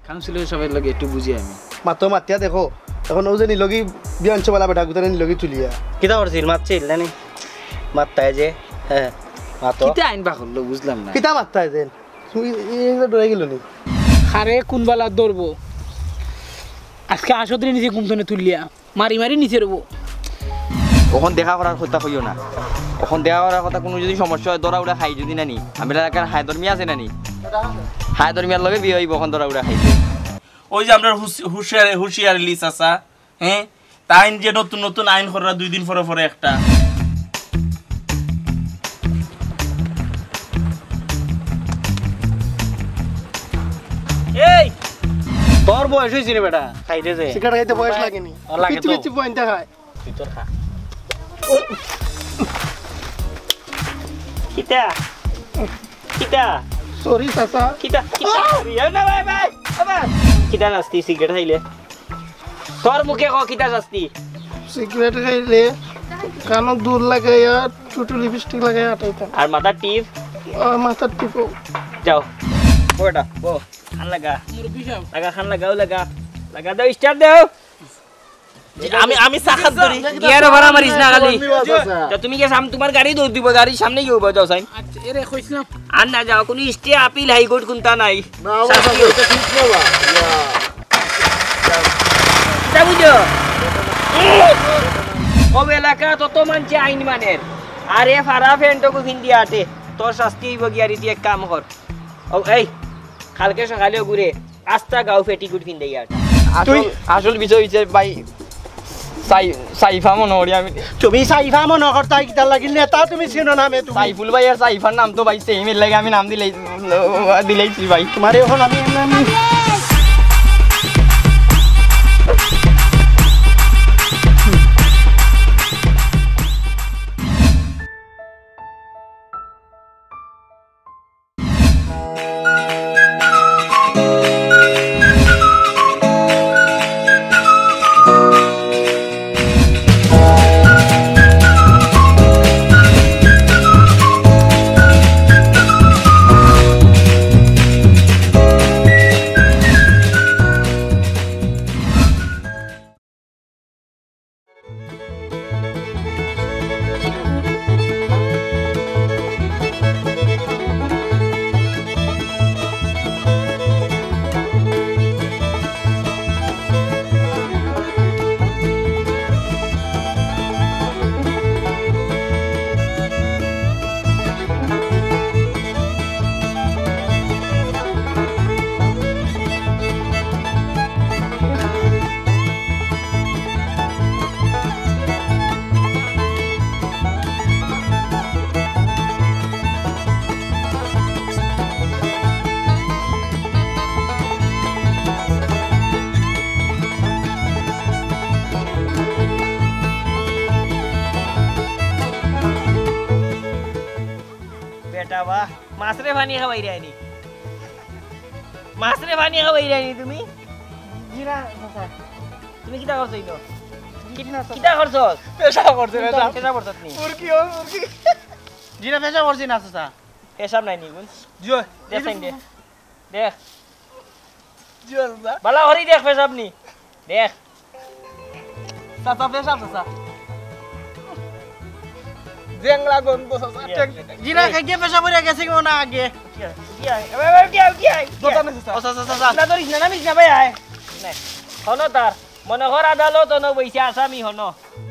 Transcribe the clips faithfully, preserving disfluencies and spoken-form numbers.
Councillor সবাই লাগে একটু বুঝি আমি মাতো মাতিয়া দেখো এখন ও যে নিলগি বিয়াঞ্চ বালা বেটা গুতারে নিলগি তুলিয়া কিতা করছিল মারছিল জানি মারতায় যে হ্যাঁ মাতো কিতা আইন বা করলো বুঝলাম না কিতা মারতায় দেন তুমি এইগুলো ডরে গেল নি খারে কোনবালা দৌড়বো আজকে আসো দিনে নিজে ঘুমতনে তুলিয়া মারি মারি নিচে রবো ওখান দেখা করার কথা কইও না ওখান দেখা করার কথা কোনো যদি সমস্যা হয় দরা উড়া খাই যদি নানি আমি এলাকার হায় ধর্মী আছে নানি হায় ধর্মিয়ার লগে বিয়ে হইব ওখান দরা উড়া খাইছে ওই যে আমরা হুশিয়ার হুশিয়ার লিস আসা হ্যাঁ তা আইন যে নতুন নতুন আইন করা দুই দিন পরে পরে একটা এই তোর বয়স হইছে রে বেটা খাইতে যে সিগারেট খাইতে বয়স লাগেনি আর লাগে কিছু তো। কিছু পয়েন্ট খায় তুই তোর খা কিতা কিতা সরি চাচা কিতা কিতা রিয়া না ভাই ভাই বাবা কিতা নাস্তি সিগারেট খাইলে তোর মুখে ক কিতা নাস্তি সিগারেট খাইলে কানো দূর লাগাইয়া টুটু লিপস্টিক লাগাইয়া আটাইতাম আর মাথা টিপ আর মাথার টিপো যাও বড়া বো খান লাগা লাগা খান লাগাও লাগা লাগা দাও স্টার্ট দাও আমি আমি সাখাত ধরি গিয়ার ভাড়া মারিস না খালি তো তুমি কি সামনে তোমার গাড়ি দৌড় দিব গাড়ির সামনে গিয়ে উঠে যাও সাইন আচ্ছা এরে কইছিলাম আর না যাও কোন স্টে আপিল হাইকোর্ট কোনটা নাই না ওটা ঠিক না বা তা বুঝো ও এলাকা তত মানছে আইন মানের আরে ফারা ফেন্টকো হিন্দি আটে তোর শাস্তি হইব গিয়ারি তুই এক কাম কর ও এই কালকে সকালে ঘুরে আস্তা গাও ফেটিকুট কিনতে গিয়া তুই আসল বিষয় হইছে ভাই সাই সাইফা মনে করি আমি তুমি সাইফা মনে করতা কিতা লাগিল নেতা তুমি চিনো নামে তুমি সাইফুল ভাই আর সাইফার নাম তো ভাই সেম এর লাগে আমি নাম দিলেই দিলেইছি ভাই তোমার এখন আমি আমি বেটা বাহ মাছরে পানি খাওয়াই রাইনি মাছরে পানি খাওয়াই রাইনি তুমি জিরা তুমি কিটা করছ ইনো কিটা করছ পেশা করছে না পেশা করছ নি মুরগি ও মুরগি জিরা পেশা করছ না চাচা পেশাব নাই নি গুন জো দেখ দে দেখ জো না বালা হরি দেখ পেশাব নি দেখ চাচা পেশা চাচা জেংলা গন্ধ চাচা জিরা খাইয়ে পেশা পড়ে গেছে কোন আগে কি আই এ ভাই কি আই কি আই দোতা না চাচা ও চাচা চাচা না ধরিস না নামিস না ভাই আয় না হনো তার মনে কর আদালত ন বইছে আসামি হনো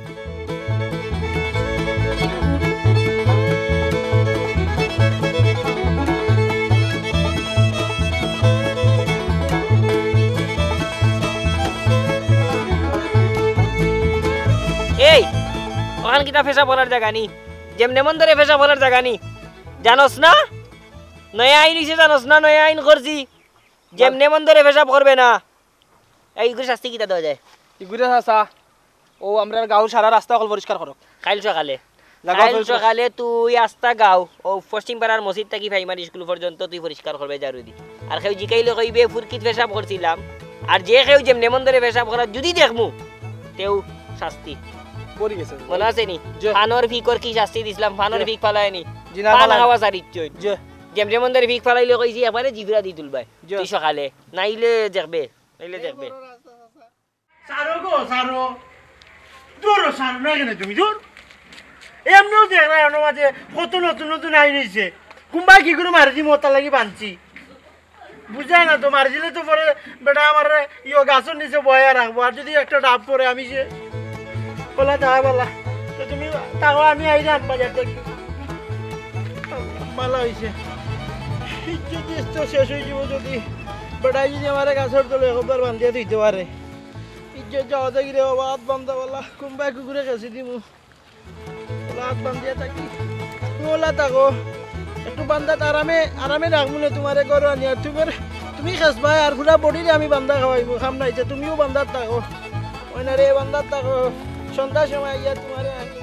এই ওখান কিটা ফেসা বলার জায়গা নি যেমনে মন ধরে ফেসা বলার জায়গা নি জানোস না নয়া আইন হইছে জানোস না নয়া আইন করছি যেমনে মন ধরে ফেসা করবে না এইগুলো শাস্তি কিটা দেওয়া যায় ইগুরে চাচা ও আমরা গাঁও সারা রাস্তা অকল পরিষ্কার করো কাল সকালে কাল সকালে তুই আস্তা গাও ও পশ্চিম পাড়ার মসজিদ থাকি প্রাইমারি স্কুল পর্যন্ত তুই পরিষ্কার করবে জারুদি আর কেউ জিকাইলে কইবে ফুরকিত পেশাব করছিলাম আর যে কেউ যেমনে মন ধরে পেশাব করা যদি দেখমু তেও শাস্তি পড়ি গেছে মনে আছে নি ফানোর ফিকর কি শাস্তি দিছিলাম ফানোর ফিক ফালায়নি জিনা পান ফালায়। খাওয়া সারিচ্ছই যে যেম যেমন ধরে ভিক ফালাইলে কইছি একবারে জিবরা দি তুলবাই তুই সকালে নাইলে দেখবে নাইলে দেখবে সারো গো সারো দূর সারো না কেন তুমি দূর এমনিও দেখ না এমন মাঝে কত নতুন নতুন আইন হয়েছে কুম্বা কি করে মারজি মতা লাগি বানছি বুঝায় না তো মারজিলে তো পরে বেটা আমার ইয়ে গাছের নিচে বয়া রাখবো আর যদি একটা ডাব পরে আমি সে বলা তা বলা তো তুমি তাও আমি আইলাম বাজার থেকে ভালো হয়েছে যদি তো শেষ হয়ে যাব যদি বেটা যদি আমার গাছের তলে একবার বান্ধিয়া দিতে পারে ইজ্জত যাওয়া থাকি রে বাবা হাত বান্ধা বলা কুম্বাই কুকুরে গেছি দিমু হাত বান্ধিয়া থাকি ওলা থাকো একটু বান্ধা আরামে আরামে রাখবো না তোমার ঘর আনিয়া তুমি তুমি খাস ভাই আর পুরা বডিরে আমি বান্ধা খাওয়াইব খাম নাই তুমিও বান্ধার থাকো ওই না রে বান্ধার থাকো সন্ধ্যার সময় ইয়া তোমারে আনি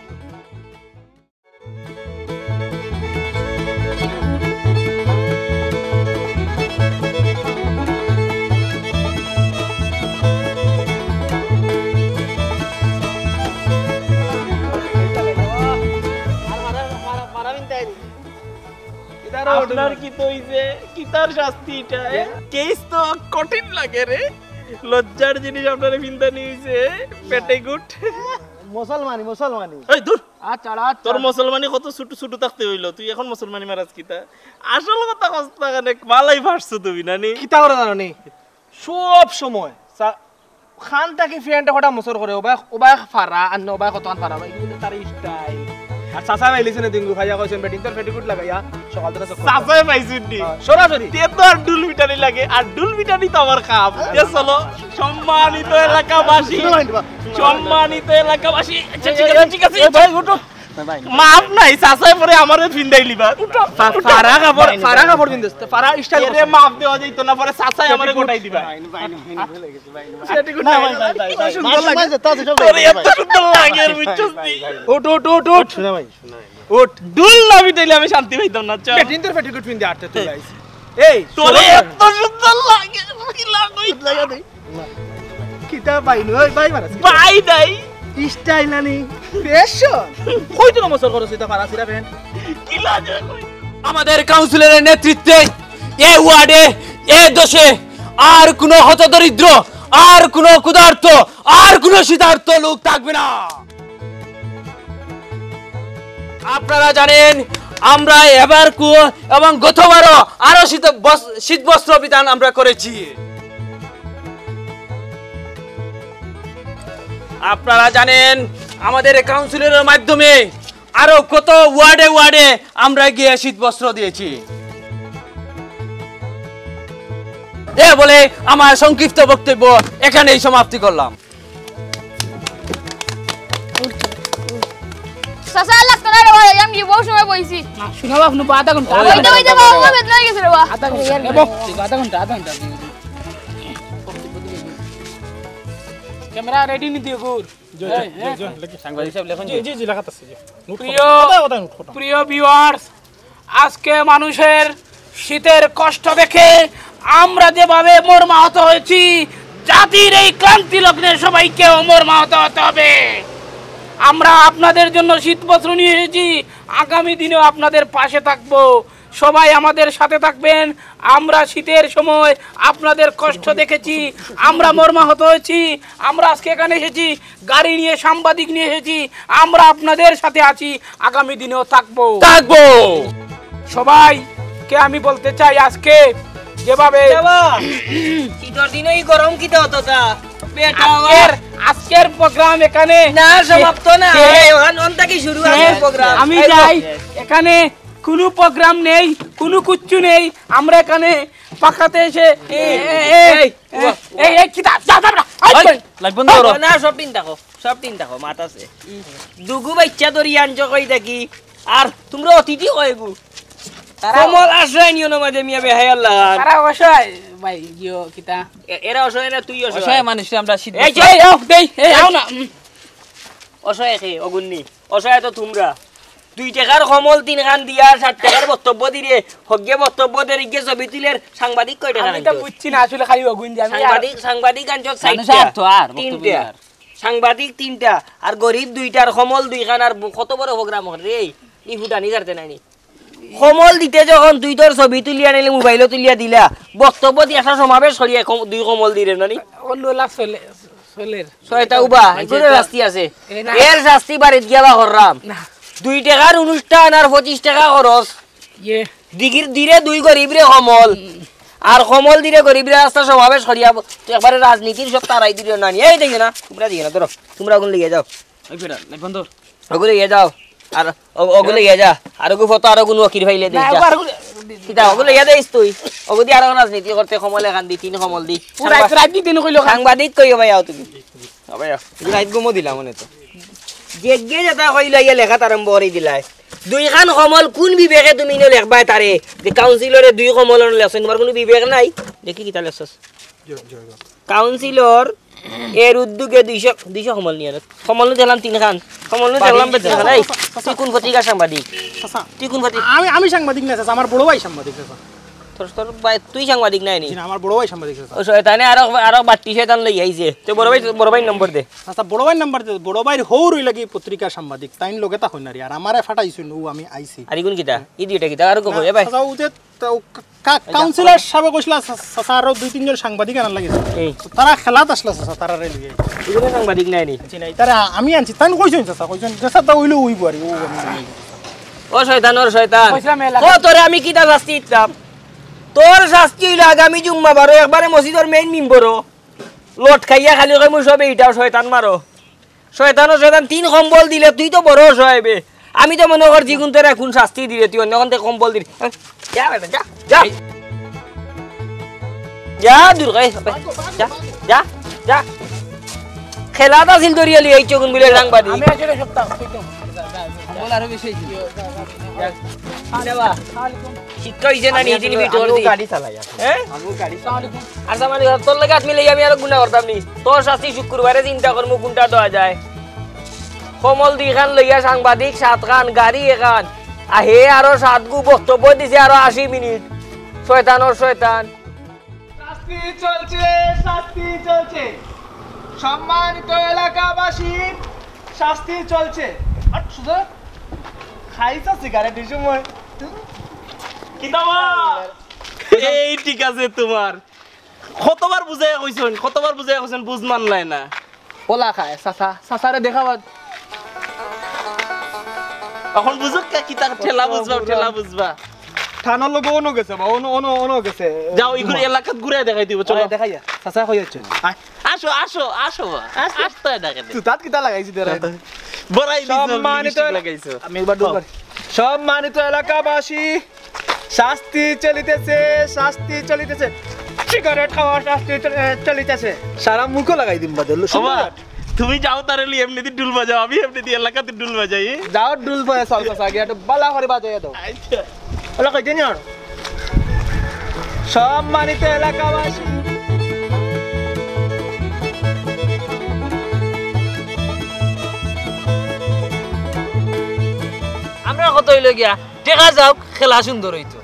আপনার কি তো হইছে কি তার শাস্তি এটা কেস তো কঠিন লাগে রে লজ্জার জিনিস আপনার বিন্দানি হইছে পেটে গুট মুসলমানি মুসলমানি এই দূর আচ্ছা তোর মুসলমানি কত ছোট ছোট থাকতে হইলো তুই এখন মুসলমানি মারাজ কিতা আসল কথা কস্তা কানে মালাই ভাসছো তুমি নানি কিতা করে জানো নি সব সময় খানটাকে ফ্রেন্ড হঠাৎ মুসর করে ওবাই ওবাই ফারা আর ওবাই কতক্ষণ ফারা ভাই কিন্তু তার স্টাইল আর চাচা ভাইলিছে না দিঙ্গু ভাইয়া কইছেন বেটিং তোর পেটিকুট লাগাইয়া সকাল ধরে সাফাই পাইছুন নি সরাসরি তে তো আর ডুল মিটানি লাগে আর ডুল মিটানি তো আমার কাম এ চলো সম্মানিত এলাকাবাসী সম্মানিত এলাকাবাসী আচ্ছা ঠিক আছে ঠিক আছে ভাই উঠো মাপ নাই চাচাই পরে আমারে ফিন্দাই লিবা ফারা কাপড় ফারা কাপড় দিন দোস্ত ফারা স্টাইল এরে মাপ দেওয়া যাইতো না পরে চাচাই আমারে গোটাই দিবা না ভাই ভাই ভাই সুন্দর লাগে তোরে এত সুন্দর লাগে বুঝছস নি উঠ উঠ উঠ উঠ শোনা ভাই শোনা উঠ ডুল না মিটাইলে আমি শান্তি পাইতাম না চল বেটিং তোর পেটিকুট পিন দে আটটা তুই গাইস এই তোরে এত সুন্দর লাগে কি লাগই লাগা দে কিতা ভাই নই ভাই মারাস বাই নাই স্টাইল নানি ফ্যাশন কই তো নমস্কার করছ এটা ফারা সিরা বেন কি লাগে আমাদের কাউন্সিলরের নেতৃত্বে এ ওয়ার্ডে এ দোষে আর কোনো হতদরিদ্র আর কোনো ক্ষুধার্ত আর কোনো শীতার্ত লোক থাকবে না। আপনারা জানেন আমরা এবার কু এবং গতবারও আরো শীত শীত বস্ত্র বিধান আমরা করেছি। আপনারা জানেন আমাদের কাউন্সিলরের মাধ্যমে আরো কত ওয়ার্ডে ওয়ার্ডে আমরা গিয়ে শীত বস্ত্র দিয়েছি। এ বলে আমার সংক্ষিপ্ত বক্তব্য এখানেই সমাপ্তি করলাম। চাচা আল্লাহ করে রে ভাই আমি বহু সময় বইছি না শোনাবো আপনি আধা ঘন্টা ওইটা ওইটা বাবা বেদনা হয়ে গেছে রে বাবা আধা ঘন্টা আধা ঘন্টা আধা ঘন্টা ক্যামেরা রেডি নি দিও গুর সাংবাদিক সাহেব লেখন জি জি লাগাত আছে প্রিয় প্রিয় ভিউয়ার্স, আজকে মানুষের শীতের কষ্ট দেখে আমরা যেভাবে মর্মাহত হয়েছি, জাতির এই ক্লান্তি লগ্নে সবাইকে মর্মাহত হতে হবে। আমরা আপনাদের জন্য শীত বস্ত্র নিয়ে এসেছি, আগামী দিনেও আপনাদের পাশে থাকবো। সবাই আমাদের সাথে থাকবেন। আমরা শীতের সময় আপনাদের কষ্ট দেখেছি, আমরা মর্মাহত হয়েছি, আমরা আজকে এখানে এসেছি, গাড়ি নিয়ে সাংবাদিক নিয়ে এসেছি, আমরা আপনাদের সাথে আছি, আগামী দিনেও থাকবো থাকবো সবাইকে আমি বলতে চাই, আজকে যেভাবে শীতের দিনই গরম কিতে হতো তা আজকের আজকের প্রোগ্রাম এখানে না সমাপ্ত না অন্তা কি শুরু আছে প্রোগ্রাম আমি যাই, এখানে কোনো প্রোগ্রাম নেই, কোনো কিচ্ছু নেই। আমরা এখানে পাকাতে এসে এই এই এই কি লাগবে না ওরা। না সব দিন দেখো সব দিন দেখো মাত আছে দুগু বাচ্চা ধরি আনছ কই দেখি আর তোমরা অতিথি কয় গু কমল আশ্রয় নিও না মাঝে মিয়া বেহাই আল্লাহ তারা অবশ্যই ভাই জিও কিতা এরা অসহায় না তুই অসহায় অসহায় মানুষ আমরা শীত এই যে এই আও দেই এই আও না অসহায় খে অগুন্নি অসহায় তো তোমরা দুই টাকার কমল তিন খান দিয়া ষাট টাকার বক্তব্য দিলে হগে বক্তব্য দিয়ে গিয়ে ছবি তুলের সাংবাদিক কয় টাকা আমি তো বুঝছি না আসলে খালি অগুন দি আমি সাংবাদিক সাংবাদিক আনছ মানুষ আর তো আর বক্তব্য তিনটা আর। সাংবাদিক তিনটা আর গরিব দুইটার কমল দুই খান আর কত বড় প্রোগ্রাম হল রে ই হুদানি জানতে নাইনি সমল দিতে যখন তুই তোর ছবি তুলিয়া নিলে মোবাইলও তুলিয়া দিলা বক্তব্য দিয়ে একটা সমাবেশ করিয়া কম- দুই কমল দিলে নানি ওলো লাখ চলে চলের ছয়টা উবা এগুলো শাস্তি আছে এর শাস্তি বাড়িত গিয়া করলাম দুই টাকার অনুষ্ঠান আর পঁচিশ টাকা খরচ ইয়ে দিগির দিরে দুই গরিবরে কমল আর কমল দিরে গরিবরে রাস্তা সমাবেশ করিয়া একবারে রাজনীতির সব তারাই দিল নানি এই দেখি না তোমরা দিকে না ধরো তোমরা ওগুলো লিয়ে যাও ওই ফেরা নাই বন্ধ ওগুলো লিয়ে যাও আর ও- ওগুলো লিয়ে যা আর ওগু ফটো আর কোনো ওকির ফাইলে দিস যা কিতা ওগুলো লিয়ে দিস তুই ওগুদি আর রাজনীতি করতে কমল এখান দি তিন কমল দি রাজনীতি নকইলো সাংবাদিক কই ভাই আও তুমি ভাই আও রাইত গুমো দিলা মনে তো জেগে যেটা কইলা ইয়া লেখা আরম্ভ করে দিলাই দুই খান কমল কোন বিবেকে তুমি নে লেখবাই তারে যে কাউন্সিলরে দুই কমল লেখছেন তোমার কোনো বিবেক নাই দেখি কিতা লেখছস কাউন্সিলর এর উদ্যোগে দুইশো দুইশো কমল নিয়ে কমল দিলাম তিন খান কমল দিলাম বেতন খান এই তুই কোন পত্রিকা সাংবাদিক তুই কোন পত্রিকা আমি আমি সাংবাদিক না চাচা আমার বড় ভাই সাংবাদিক চাচা তোর তোর ভাই তুই সাংবাদিক নাই নি জি না আমার বড় ভাই সাংবাদিক চাচা ও শয়তানে আরো আরো বাট্টি শয়তান লই আইছে তুই বড় ভাই বড় ভাই নম্বর দে চাচা বড় ভাই নাম্বার দে বড় ভাই হৌ রই লাগি পত্রিকা সাংবাদিক তাইন লগে তা হইনারি আর আমারে ফাটাইছো ও আমি আইছি আর ইগুন কিতা ই দুইটা কিতা আর কো এ ভাই চাচা ও যে কাউন্সিলর সাহেব কইলা চাচা আরো দুই তিনজন সাংবাদিক আনার লাগিছে এই তারা খেলাত আসলা চাচা তারা রে লিয়ে ইগুন সাংবাদিক নাই নি জি নাই তারা আমি আনছি তাইন কইছেন চাচা কইছেন চাচা তা হইলো হইব আর ও আমি ও শয়তান ওর শয়তান কইছিলাম এলাকা- ও তোরে আমি কিতা শাস্তি দিতাম তোর শাস্তি হইলো আগামী জুম্মা বারো একবারে মসজিদের মেইন মিম্বরও লট খাইয়া খালি কই মুই সবে ইটাও শয়তান মারো শয়তান ও শয়তান তিন কম্বল দিলে তুই তো বড় সহাইবে আমি তো মনে কর জিগুন তোর এখন শাস্তি দিলে তুই অন্য থেকে কম্বল দিলি আহ, যা বেটা যা যা যা দূর গাই যা যা যা খেলাটা ছিল দরিয়ালি এই চগুন বলে সাংবাদিক আমি আসলে সপ্তাহ কইতাম বল আরো বেশি দেবা শিক্ষা হইছে না নিজে নিবি তোর দি গাড়ি চালাই হ্যাঁ আমু গাড়ি আর সামানি তোর লাগে আত্মি লই আমি আর গুনাহ করতাম নি তোর শাস্তি শুক্রবারে চিন্তা করমু কোনটা দেওয়া যায় কমল দি খান লইয়া সাংবাদিক সাত খান গাড়ি এখান আহে আরো সাত গু বক্তব্য দিছে আরো আশি মিনিট শয়তানর শয়তান শাস্তি চলছে শাস্তি চলছে সম্মানিত এলাকাবাসী শাস্তি চলছে আর শুধু খাইছা সিগারেট এই সময় কিতাবা এই ঠিক আছে তোমার কতবার বুঝাই কইছন কতবার বুঝাই কইছন বুঝ মানলাই না পোলা খায় সাসা সাসারে দেখাবা এখন বুঝুক কে কিতা ঠেলা বুঝবা ঠেলা বুঝবা থানার লোক অনো গেছে বা অনো অনো অনো গেছে যাও ইগুলো এলাকাত ঘুরে দেখাই দিব চলো দেখাইয়া চাচা কই যাচ্ছে আসো আসো আসো আসতে দেখে দে তুই তাত কিতা লাগাইছি তোরা বড়াই সম্মানিত লাগাইছো আমি একবার দুবার সম্মানিত এলাকাবাসী শাস্তি চলিতেছে শাস্তি চলিতেছে সিগারেট খাওয়া শাস্তি চল- চলিতেছে সারা মুখও লাগাই দিম বাদল বাবা তুমি যাও তারলি এমনি দি ডুল বাজাও আমি এমনি দি এলাকাতে ডুল বাজাই যাও ডুল পরে চল চাচা গিয়া একটু বালা করে বাজাই দাও আচ্ছা ওলা কই দিন আর সম্মানিত এলাকাবাসী আমরা কত হইল গিয়া টেকা যাও খেলা সুন্দর হইতো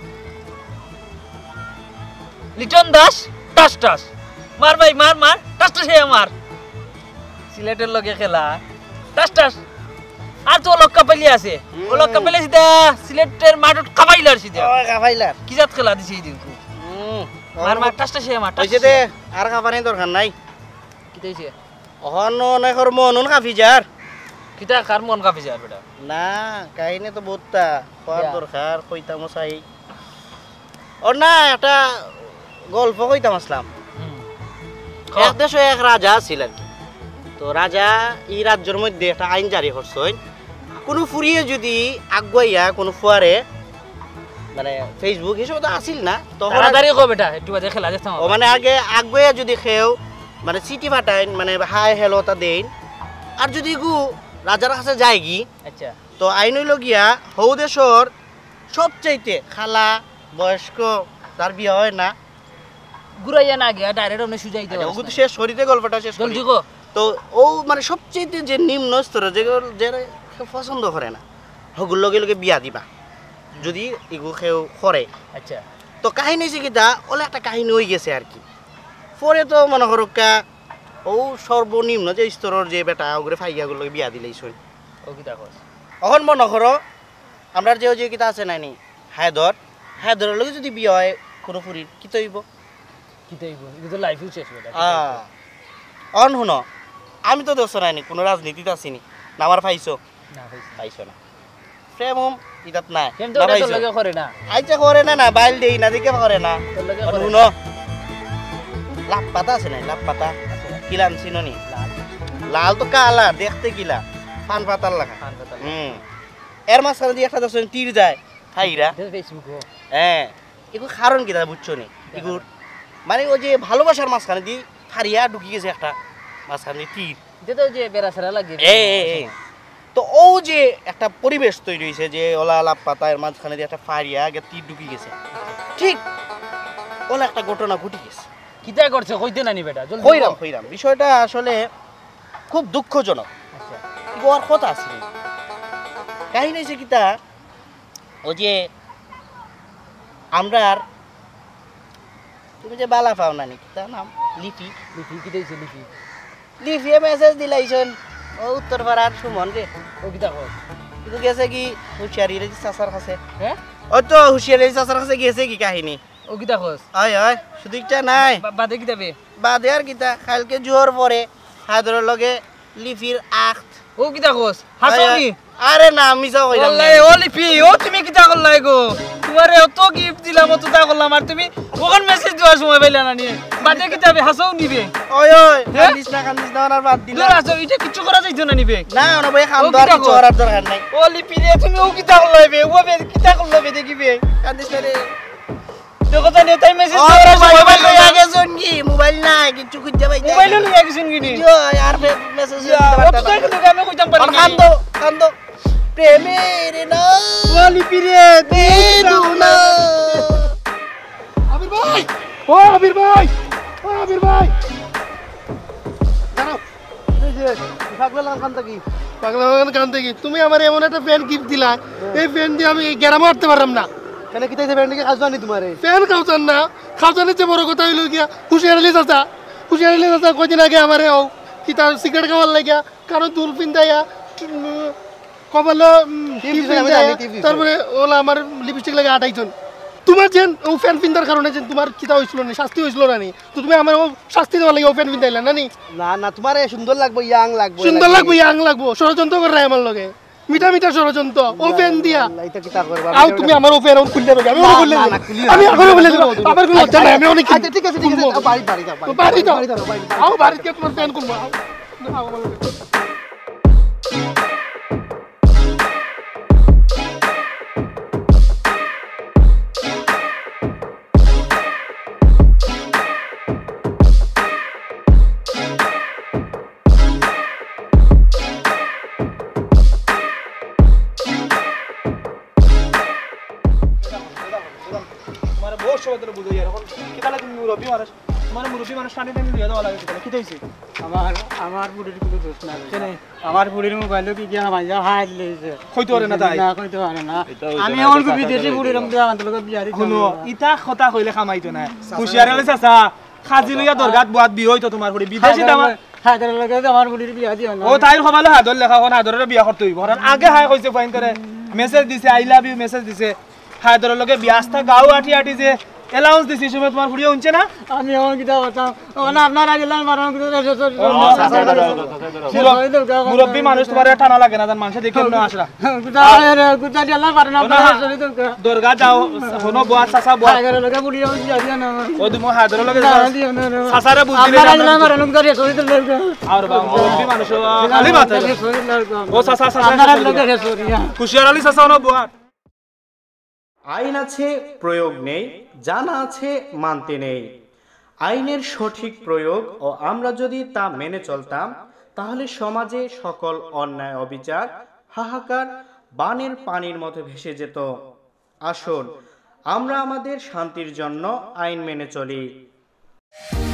লিটন দাস টাস টাস মার ভাই মার মার টাস টাস হে মার সিলেটের লগে খেলা টাস টাস আর তো লোক কাপালি আছে ও লোক কাপালি সিধা সিলেটের মাঠত কাপাইলার সিধা ওই কাফাইলার কি জাত খেলা দিছে এই দিনকু মার মার টাস টাস হে মার টাস হইছে দে আর কাফানি দরকার নাই কি হইছে অহন নাই কর মন কাফি যার কিতা কার মন কাপি যায় বেটা না কাহিনী তো বহুতটা হওয়ার দরকার কইতাম চাই ওর না একটা গল্প কইতাম আসলাম এক দেশে এক রাজা ছিলেন তো রাজা এই রাজ্যের মধ্যে একটা আইন জারি করছেন কোনো ফুরিয়ে যদি আগুয়াইয়া কোনো ফুয়ারে মানে ফেসবুক হিসেবে তো আসিল না তখন তাড়াতাড়ি কো বেটা একটু বাদে খেলা দেখতাম ও মানে আগে আগুয়াইয়া যদি খেও মানে চিঠি পাঠাইন মানে হাই হেলো তা দেন আর যদি গু রাজার কাছে যায় কি আচ্ছা তো আইন হইল গিয়া হৌ দেশর সবচাইতে খালা বয়স্ক তার বিয়ে হয় না ঘুরাইয়া না গিয়া ডাইরেক্ট অন্য সুজাই আচ্ছা, দেওয়া ওগুলো তো শেষ করিতে গল্পটা শেষ করি জলদি কো তো ও মানে সবচাইতে যে নিম্ন স্তরে যেগুলো যে কেউ পছন্দ করে না হগুর লগে লগে বিয়া দিবা যদি এগু কেউ করে আচ্ছা তো কাহিনী হয়েছে কিতা ওলে একটা কাহিনী হয়ে গেছে আর কি পরে তো মনে করো কা ও সর্বনিম্ন যে স্তরের যে বেটা ওগুলো ফাইয়াগুলো বিয়া দিলেই শুন ও কিতা কস এখন মনে করো আমরা যে যে কিতা আছে নাইনি হায়দর হায়দরের লগে যদি বিয়ে হয় কোনো পুরীর কি তৈব কি তাইব এটা তো লাইফ শেষ বেটা অন শুনো আমি তো দোষ নাইনি কোনো রাজনীতিতে আসিনি না আমার পাইছো না ভাই পাইছো না প্রেম ইতাত নাই কেন তো তোর লাগে করে না আইছে করে না না বাইল দেই না দিকে করে না তোর লাগে অন করে শুনো লাভ পাতা আছে না লাভ পাতা কিলান চিননি লাল লাল তো কালা দেখতে কিলা পান পাতার লাগা খান কথা হুম এর মাঝখানে দিয়ে একটা দশ তীর যায় হাইরা ফেসবুক ও হ্যাঁ এগুলো কারণ কি তা বুঝছো নি এগুলো মানে ওই যে ভালোবাসার মাঝখানে দিয়ে ফারিয়া ঢুকি গেছে একটা মাঝখানে দিয়ে তীর এটা তো যে বেরাসারা লাগে এ এ, এ। তো ও যে একটা পরিবেশ তৈরি হয়েছে যে ওলা লাভ পাতার মাঝখানে দিয়ে একটা ফারিয়া আগে তীর ঢুকি গেছে ঠিক ওলা একটা ঘটনা ঘটে গেছে কিতা করছে কইতে না নি বেটা জলদি হইরাম হইরাম বিষয়টা আসলে খুব দুঃখজনক আচ্ছা গোয়ার কথা আছে কাহিনী হয়েছে কিতা ও যে আমরার তুমি যে বালা পাও না নাকি তার নাম লিপি লিপি কি দিয়েছে লিপি লিপিয়ে মেসেজ দিলাইছেন ও উত্তর পাড়ার সুমন রে ও কিতা কর কিন্তু গেছে কি হুঁশিয়ারি রে চাচার কাছে হ্যাঁ ও তো হুঁশিয়ারি চাচার কাছে গেছে কি কাহিনী ও কিতা কস হয় হয় শুধু একটা নাই বাদে কিতা বে বাদে আর কিতা কালকে জোর পরে হায়দরের লগে লিপির আখ ও কিতা কস হাসনি আরে না মিছা কইলাম ওলাই ও লিপি ও তুমি কিতা করলাই গো তোমারে অত গিফট দিলাম অত তা করলাম আর তুমি কখন মেসেজ দেওয়ার সময় পাইলা না নিয়ে বাদে কিতা বে হাসও নিবে ওই ওই হ্যাঁ? কান্দিস না কান্দিস না আর বাদ দিলা দূর আসো এটা কিচ্ছু করা যাইতো না নিবে না ওনা ভাই খাম ও দর কিতা কিছু কর? করার দরকার নাই ও লিপি রে তুমি ও কিতা করলাই বে ও বে কিতা করলাই বে দেখিবে কান্দিস না রে দেখো তো নিয়ে তাই মেসেজ ও দেওয়ার সময় মোবাইল পাইলা লই না আগে শুনকি মোবাইল নাই কিছু খুঁজে পাই মোবাইলে নিয়ে গেছেন কিনি জো আর মেসেজ দিতে ও তো পারতা দেখো আমি কইতাম পারি না কান্দো কান্দো প্রেমের না ও লিপি রে দিদু না আবির ভাই ও আবির ভাই ও আবির ভাই দাঁড়াও এই যে পাগলা লাগান থাকি পাগলা বাগান কান থেকে তুমি আমার এমন একটা ফ্যান গিফট দিলা এই ফ্যান দিয়ে আমি গ্যারামে হাঁটতে পারলাম না কেন কি তাইছে ব্যান্ডকে কাজ জানি তোমারে ফ্যান খাওয়ান না খাওয়ানোর চেয়ে বড় কথা হইল গিয়া হুশিয়ারি চাচা হুশিয়ারি চাচা কদিন আগে আমারে ও কি তার সিগারেট খাওয়ার লাগিয়া কারো দুল পিন্দাইয়া কপালো টিপ দিছে, আমি জানি, টিপ দিছে। তারপরে ওলা আমার লিপস্টিক লাগে আটাইজন তোমার যেন ও ফ্যান পিন্দার কারণে যেন তোমার কিতা হয়েছিল না শাস্তি হয়েছিল না নি তো তুমি আমার ও শাস্তি দেওয়ার লাগে ও ফ্যান পিন্দাইলা না নি না না তোমারে সুন্দর লাগবে ইয়াং লাগবে সুন্দর লাগবো ইয়াং লাগবো ষড়যন্ত্র করে আমার লগে মিঠা মিঠা ষড়যন্ত্র ও ফ্যান দিয়া এটা কি তা করবা আও তুমি আমার ও ফ্যান খুললে দেবে আমি ওটা খুললে না, দেব না, খুলিও আমি না। এখনো খুললে দেব আমার কোনো লজ্জা নাই আমি অনেক আচ্ছা ঠিক আছে ঠিক আছে যাও, বাড়ি বাড়ি যাও তো বাড়ি তো বাড়ি যাও বাড়ি যাও। আও বাড়ি গিয়ে তোমার ফ্যান খুলবো আও আও আমার লগে। তোমার বহুত সময় ধরে বুঝাই আর এখন কি তাহলে তুমি মুরব্বী মানুষ তোমার মুরব্বী মানুষ টানি টানি লিয়ে দেওয়া লাগে কি হইছে আমার আমার বুড়ির কোনো দোষ না আমার বুড়ির মোবাইল কি কি আমার হাই দিয়েছে কইতে পারে না তাই না কইতে পারে না আমি এখন বিদেশি বুড়ির রং দিয়ে আমাদের লোক বিয়ারি শুনো ইটা কথা কইলে খামাইতো না হুশিয়ার হলে চাচা খাজি লইয়া দরগাত বুয়াত বিয়ে হইতো তোমার বুড়ি বিদেশি দাম হায়দার লগে আমার বুড়ির বিয়া দিও না ও তাইর সবালে হাদর লেখা হন হাদরের বিয়া করতে হইব কারণ আগে হাই কইছে ফাইন করে মেসেজ দিছে আই লাভ ইউ মেসেজ দিছে হায়দরের লগে বিয়াস্তা গাও আটি আটি যে এলাউন্স দিছি সময় তোমার বুড়ি উনছে না আমি এখন কিটা বলতাম ওখানে আপনারা গেলেন মারণ মুরব্বী মানুষ তোমার টানা লাগে না মানুষ দেখে না আসরা গুজা দিয়ালা পারেন দরগা যাও হনো বুয়া চাচা বুয়া হায়দার লগে বুড়ি রং বিয়া দিও না ও তুমি হায়দরের লগে দিও না চাচারে বুঝ দিলে আপনারা গেলেন মারণ করে শরীর লোক আর বা মুরব্বী মানুষ খালি মাথা ও চাচা আপনারা চাচা লগে শরীর খুশিয়ার আলী চাচা হনো বুয়া আইন আছে প্রয়োগ নেই, জানা আছে মানতে নেই। আইনের সঠিক প্রয়োগ ও আমরা যদি তা মেনে চলতাম তাহলে সমাজে সকল অন্যায় অবিচার হাহাকার বানের পানির মতো ভেসে যেত। আসুন আমরা আমাদের শান্তির জন্য আইন মেনে চলি।